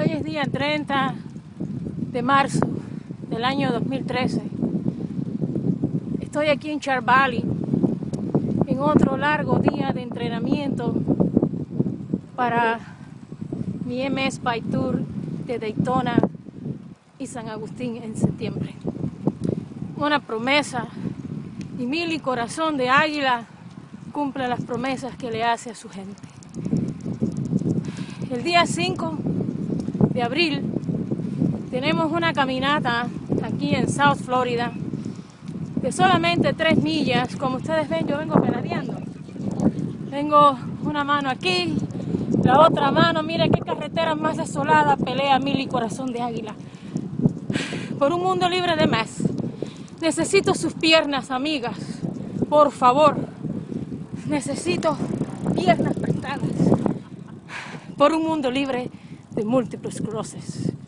Hoy es día 30 de marzo del año 2013. Estoy aquí en Char Valley en otro largo día de entrenamiento para mi MS Bike Tour de Daytona y San Agustín en septiembre. Una promesa, y Mili Corazón de Águila cumple las promesas que le hace a su gente. El día 5 de abril tenemos una caminata aquí en South Florida de solamente 3 millas. Como ustedes ven, yo vengo pedaleando. Tengo una mano aquí, la otra mano, miren qué carretera más desolada pelea Mili Corazón de Águila. Por un mundo libre de más. Necesito sus piernas, amigas. Por favor. Necesito piernas prestadas. Por un mundo libre de múltiples esclerosis.